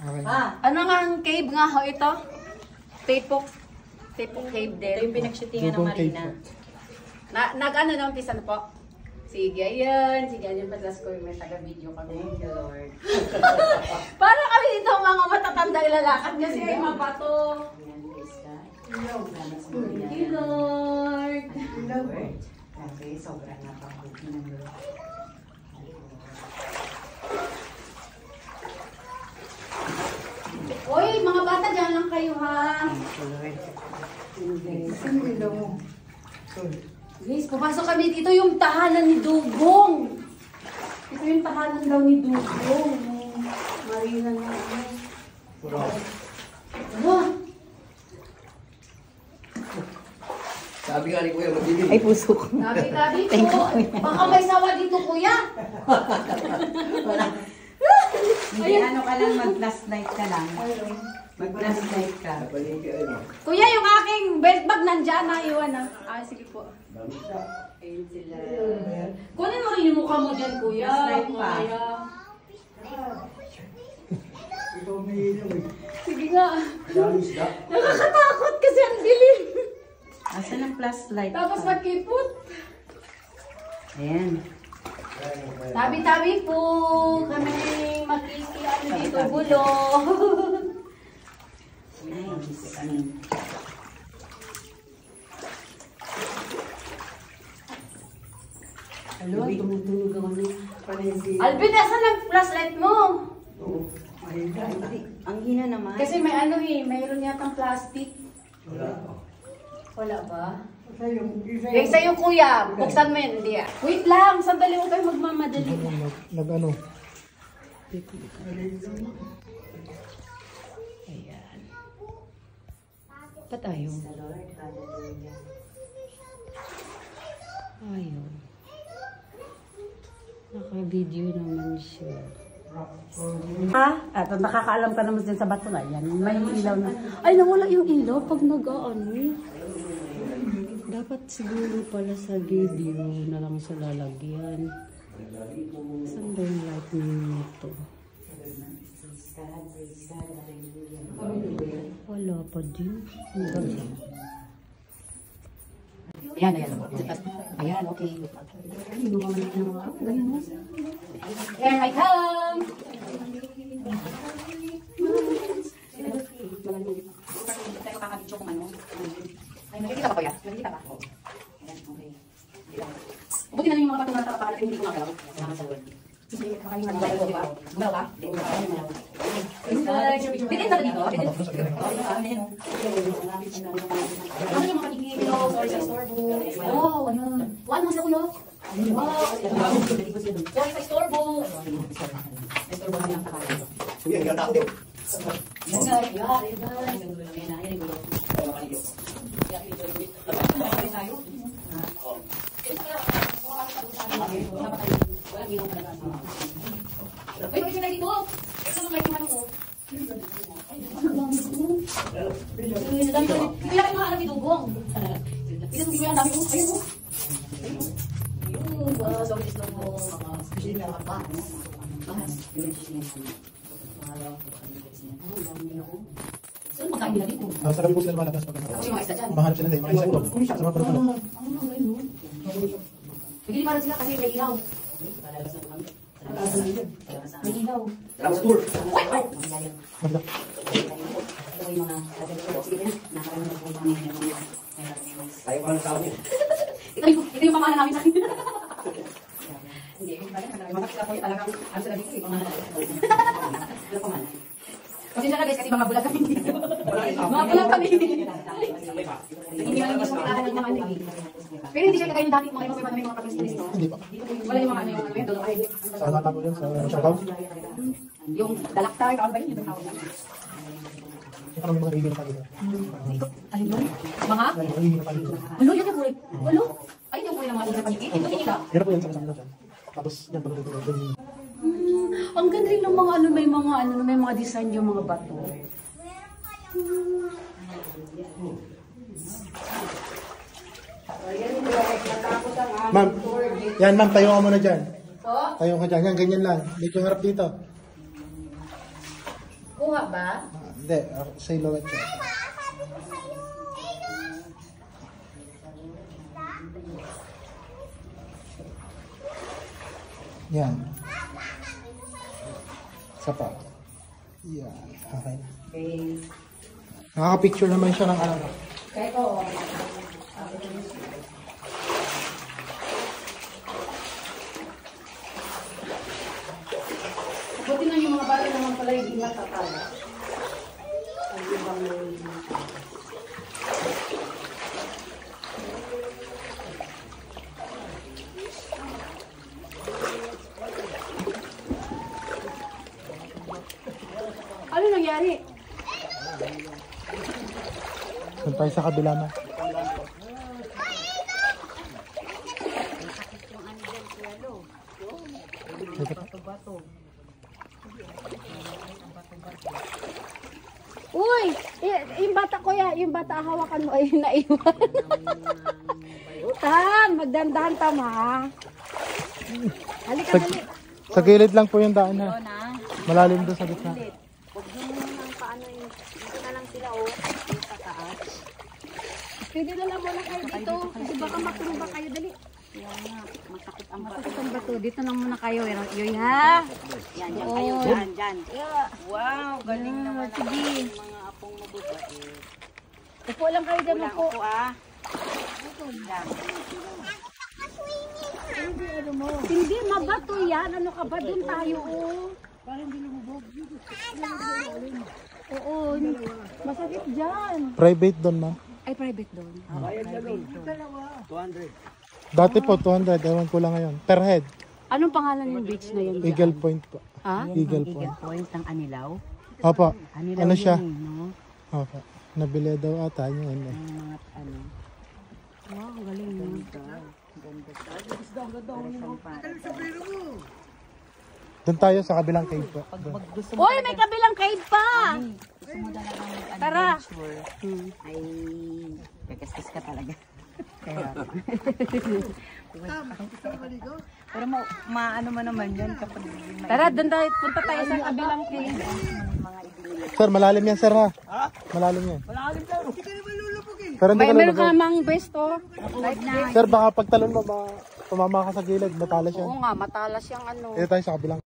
Okay. Ano nga ang cave nga ho ito? Tepok cave din. Ito yung pinagshootingan ng Marina. Nag-ano na umpisa na po? Sige, ayun. Sige, ayun. Patlas ko yung may taga-video kami. Thank you, Lord. Parang kami dito mga matatanda ilalakad kasi ay mabato. Ayan, praise God. Thank you, Lord. Lord. Grabe, sobrang napakuti ng Lord. Uy, mga bata, dyan lang kayo ha. Guys, pumasok kami dito yung tahanan ni Dugong. Ito yung tahanan daw ni Dugong. Marina na ano? Sabi nga ni Kuya, magiging. Ay, puso ko. Gabi po. Baka may sawa dito, kuya. Hindi, ano ka lang, mag-last night ka lang. Mag-last night ka. Kuya, yung aking belt bag nandyan, naiwan na. Sige po. Ayun sila. Kunin mo rin yung mukha mo dyan, kuya. Slide pa. Sige nga. Nakakatakot kasi ang dilim. Asan ang flashlight? Tapos magkipot. Ayan. Tabi-tabi po kami makikiano dito bulo. Hello, tumutunog ako ng Alvin, asan ang flashlight mo? Ang hina naman. Kasi may ano mayroon yatang plastic. Wala ba? Yung sa'yo kuya, buksan mo yun, hindi ah. Wait lang, sandali mo kayo magmamadali. Nag-ano? Ayan. Pa tayo? Ayun. Naka-video naman siya. Ha? At nakakaalam ka naman din sa bato na yan. May ilaw na. Ay, nawala yung ilaw pag nag-ano. Dapat siguro pala sa video na lang sa lalagyan. Saan ba yung lightning nito? Wala pa din. Ayan, ayan. Ayan, okay. Here I come! Ay, nakikita ka ba yan? Nakikita ka? Ayan, okay. Buti na lang yung mga patungan na nakapakalat, hindi ko makalaw. Salamat sa Lord. Hindi, kakain na lang. Gumalaw ka? Hindi, kakain na lang. Bitin na ba dito? Bitin? Ano yung mga kikilo? Sorry sa store book. Oh, ano? Wala mo sa ulo? Wow! Sorry sa store book. Store book na lang kakain. Kuya, hindi ako din. Yan nga, yan nga. Yan na, yan yung gulo. Ay, may sila dito. Ito ang may kumano ko. Hindi lang mga alam ni Dugong. Ito hindi ko yan dami ko. Ayun mo. Ayun. Wow, so this Dugong. Especially na mga pa. Saan magkain nila dito? Sa kami po sila lumalabas pag Kasi mga isda dyan. mahanap sila din, mga isang ulo. Sa mga parulo. Bigili para sila kasi may ilaw. May ilaw. Tapos tour. Ito yung mga Tayo pa lang sa amin. ito yung pamana namin sa akin. Hindi, mga sila po yung talagang ano sila dito, yung pamana namin. Ano pamana? Kasi siya na guys, kasi mga bulag kami dito. Mga bulag kami. Hindi lang yung pagkakahan ng mga ano. Pero hindi siya kagaya ng dati, mga iba may mga kapasilis, no? Hindi pa. Wala yung mga ano yung ano yun, doon ay. Sa natapos yun, sa shutdown. Yung dalaktar, kaon ba yun? Yung tawag. Ito kami mga review na pagkita. Ano yun? Mga? Review na pagkita. Ano yun yung kulay? Ano? Ay, yung kulay ng mga liga paligid. Ito tingin ka? Hirap po yan sa kasama dyan. Tapos yan, pagkita ko. Ang ganda rin ng mga ano, may mga design yung mga bato. Ma'am, yan ma'am, tayo ka muna dyan. So, Tayo ka dyan, yan, ganyan lang. Dito harap dito. kuha Nakuha ba? Hindi, silhouette siya. Yan. Isa pa. Yan. Okay na. Okay. Nakaka-picture naman siya ng ano. Kaya ko. Buti na yung mga bata naman pala yung natatala. Ang ibang ano nangyari? Doon tayo sa kabila na. Uy! Yung bata ko ya, yung bata hawakan mo ay naiwan. Tan, magdandahan tama ha. Halika, Sa, dali. sa gilid lang po yung daan ha. Malalim doon sa gitna. Huwag mo nang paano yung, dito na lang sila oh. Yung sa taas. Pwede na lang muna kayo dito. Kasi baka matumba kayo, dali. Yan nga, masakit ang bato. Masakit ang bato. Dito lang muna kayo. Yoy ha. Yan, yan kayo. Dyan, dyan. Wow, galing naman ang Sige. mga apong mabubuti. Upo lang kayo dyan. Ulang Upo. upo ah. Hindi, mabato yan. Ano ka ba? Doon tayo oh. Oo, masakit dyan. Private doon ma'am. Ay, private doon. Dati po 200, ewan ko lang ngayon. Per head. Anong pangalan yung beach na yun? Eagle Point po. Ha? Eagle Point. Point ng Anilaw. Opo. Anilaw Ano siya? yun, no? Opo. Nabili daw ata niya. Ano. Ang mga ano. Wow, galing mo. Doon tayo sa kabilang cave po. Doon. Gusto mo Uy, may kabilang cave pa! Tara! mag-adventure, ay gagastos ka talaga. Kaya pero maano mo naman yun kapag may Tara, doon tayo. Punta tayo sa kabilang cave. mga ibili. Sir, malalim yan sir ha. Malalim yan. Pero hindi May ka meron lulubog. ka mang besto. Live na. Sir, baka pagtalon mo, tumama ka sa gilid, matalas yan. Oo nga, matalas yung ano. Dito tayo sa kabilang.